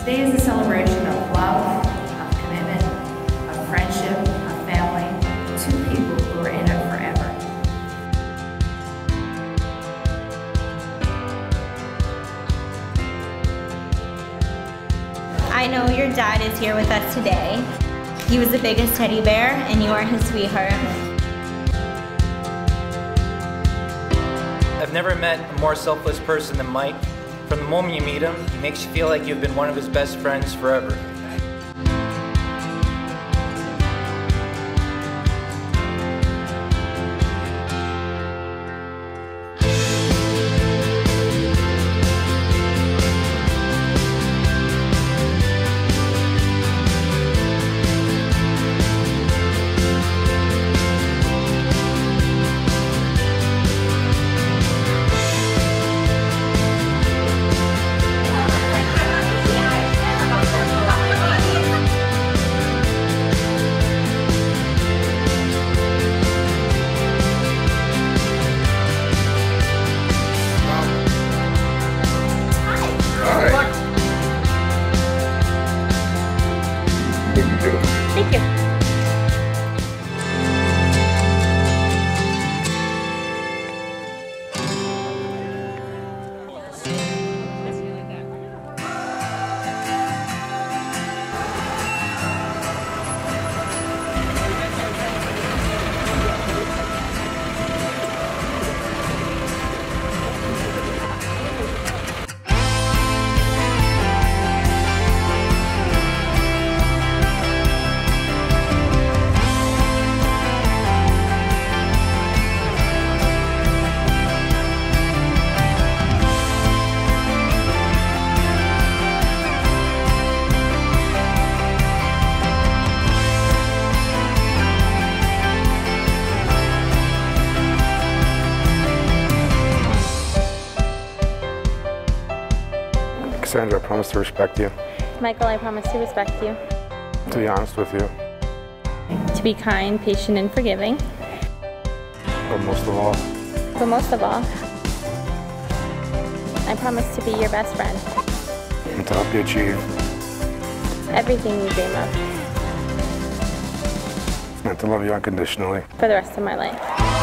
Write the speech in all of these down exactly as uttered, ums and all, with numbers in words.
Today is a celebration of love, of commitment, of friendship, of family, two people who are in it forever. I know your dad is here with us today. He was the biggest teddy bear, and you are his sweetheart. I've never met a more selfless person than Mike. From the moment you meet him, he makes you feel like you've been one of his best friends forever. Thank you. Cassandra, I promise to respect you. Michael, I promise to respect you. To be honest with you. To be kind, patient, and forgiving. But most of all. But most of all, I promise to be your best friend. And to help you achieve. Everything you dream of. And to love you unconditionally. For the rest of my life.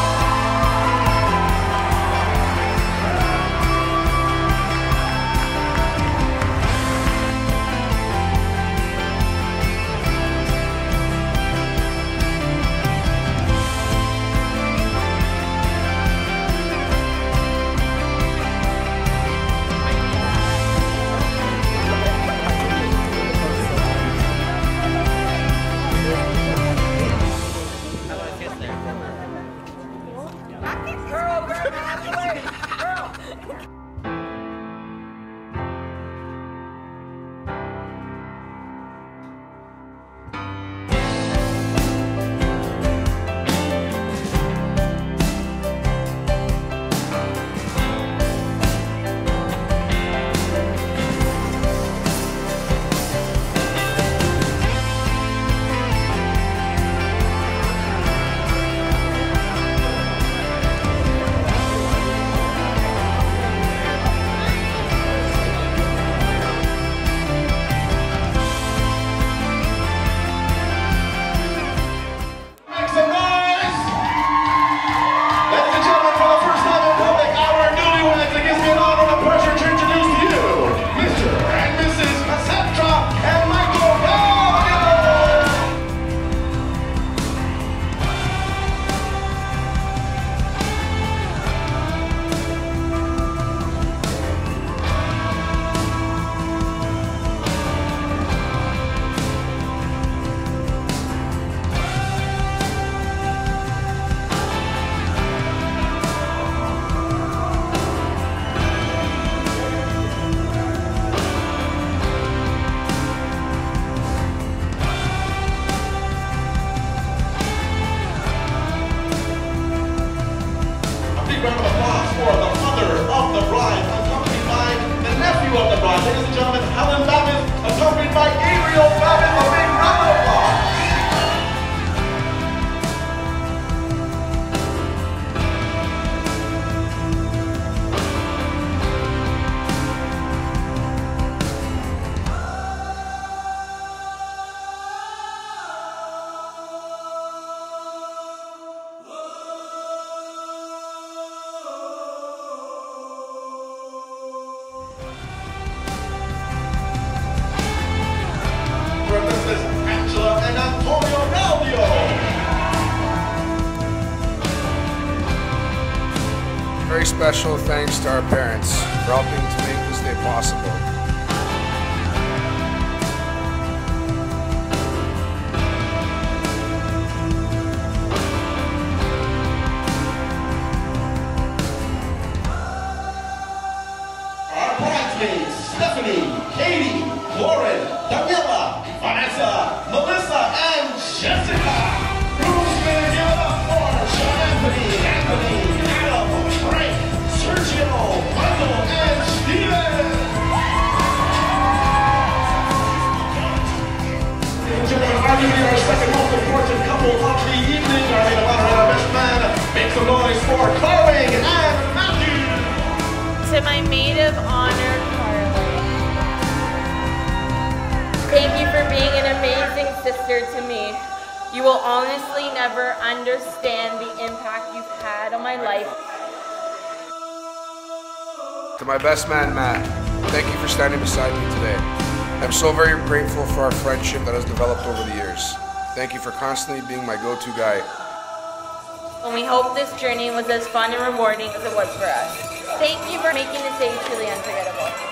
Round of applause for the mother of the bride, accompanied by the nephew of the bride. Ladies and gentlemen, Helen Babbitt, accompanied by Gabriel Babbitt. A big round of applause. very special thanks to our parents for helping to make this day possible. Our bridesmaids, Stephanie, Katie, Lauren, Daniela, Vanessa, Melissa, and Jessica. Groomsmen, give it up for Sean Anthony, Anthony, Adam, Frank, Sergio, Michael, and Steven. Ladies and gentlemen, arguably our second most important couple of the evening. Our maid of honor and our best man. Make some noise for Carling and Matthew. To my maid of honor, Carly. Thank you for being an amazing sister to me. You will honestly never understand the impact you've had on my life. To my best man, Matt, thank you for standing beside me today. I'm so very grateful for our friendship that has developed over the years. Thank you for constantly being my go-to guy. And we hope this journey was as fun and rewarding as it was for us. Thank you for making this day truly unforgettable.